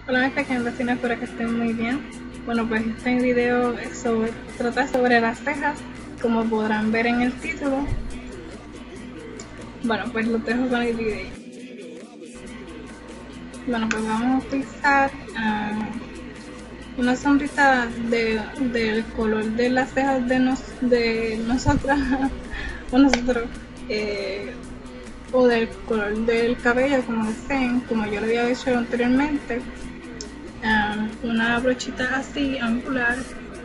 Hola mis pequeños vecinos, espero que estén muy bien. Bueno, pues este video trata sobre las cejas, como podrán ver en el título. Bueno, pues los dejo con el video. Bueno, pues vamos a utilizar una sombrita del color de las cejas de nosotras o nosotros, o del color del cabello, como deseen, como yo lo había hecho anteriormente. Una brochita así angular.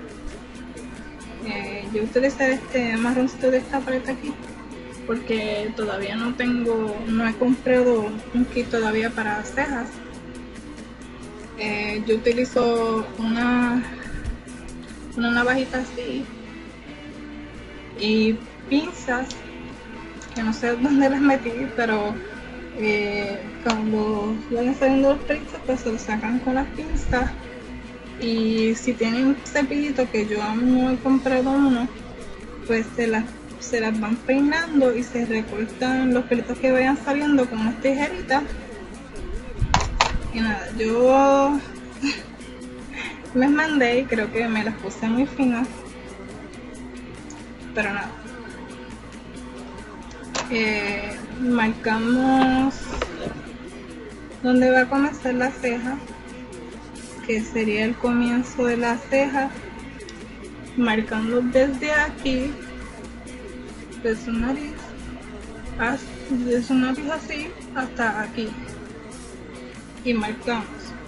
Yo utilicé este marroncito de esta paleta aquí porque todavía no he comprado un kit todavía para cejas. Yo utilizo una navajita así y pinzas que no sé dónde las metí, pero cuando van saliendo los pelitos pues se los sacan con las pinzas. Y si tienen un cepillito, que yo aún no he comprado uno, pues se las van peinando y se recortan los pelitos que vayan saliendo con unas tijeritas. Y nada, yo les mandé y creo que me las puse muy finas, pero nada. Marcamos donde va a comenzar la ceja, que sería el comienzo de la ceja, marcando desde aquí, de su nariz así hasta aquí, y marcamos.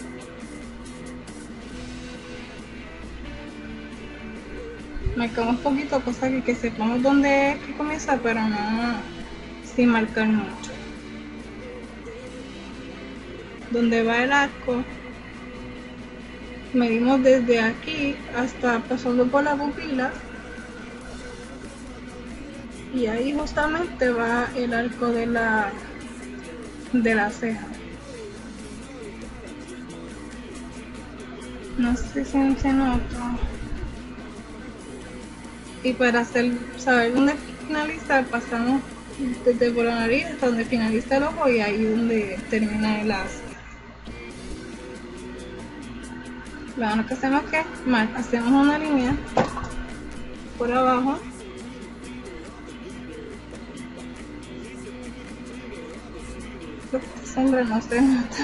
Marcamos poquito, cosa que sepamos dónde es que comienza, pero no sin marcar mucho. Donde va el arco, medimos desde aquí hasta pasando por la pupila, y ahí justamente va el arco de la ceja. No sé si se nota. Y para saber dónde finaliza, pasamos desde por la nariz hasta donde finaliza el ojo, y ahí donde termina el as. Lo que hacemos es que hacemos una línea por abajo, esta sombra no se nota.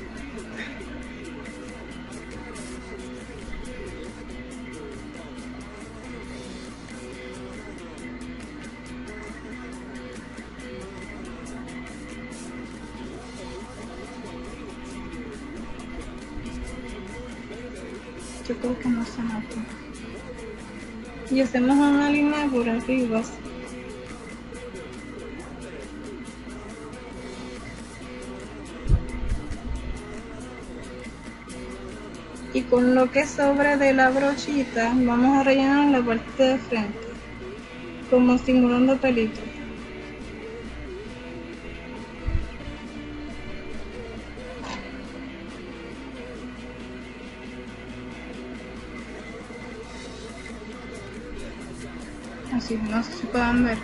Yo creo que no se nota. Y hacemos una línea por arriba. Y con lo que sobre de la brochita vamos a rellenar la parte de frente, como simulando pelitos. Así, no sé si puedan ver.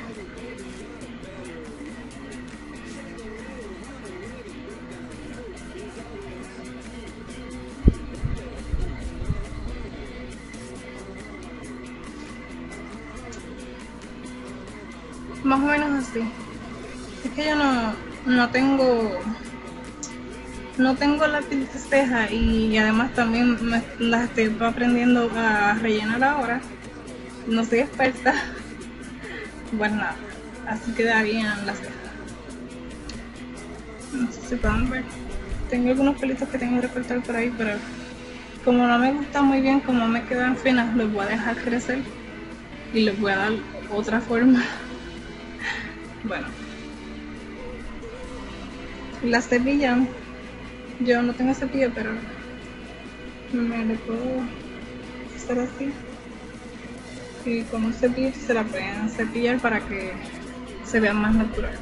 Más o menos así. Es que yo no tengo lápiz de ceja, y además también las estoy aprendiendo a rellenar ahora. No soy experta. Bueno, nada, así quedarían las cejas. No sé si pueden ver. Tengo algunos pelitos que tengo que recortar por ahí, pero como no me gusta muy bien cómo me quedan finas, los voy a dejar crecer y les voy a dar otra forma. Bueno, las cepillan. Yo no tengo cepillo, pero me lo puedo hacer así. Y con un cepillo se la pueden cepillar para que se vea más natural.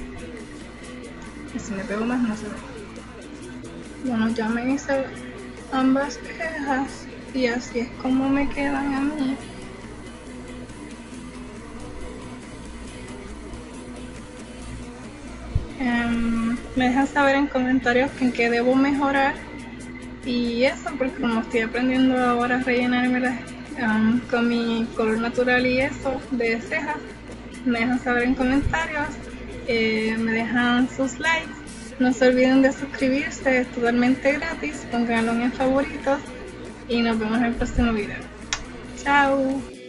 Y si me pego más, no se ve. Bueno, ya me hice ambas cejas y así es como me quedan a mí. Me dejan saber en comentarios en qué debo mejorar Y eso, porque como estoy aprendiendo ahora a rellenármelas con mi color natural y eso de cejas, me dejan saber en comentarios, me dejan sus likes, no se olviden de suscribirse, es totalmente gratis, pónganlo en favoritos y nos vemos en el próximo video. Chao.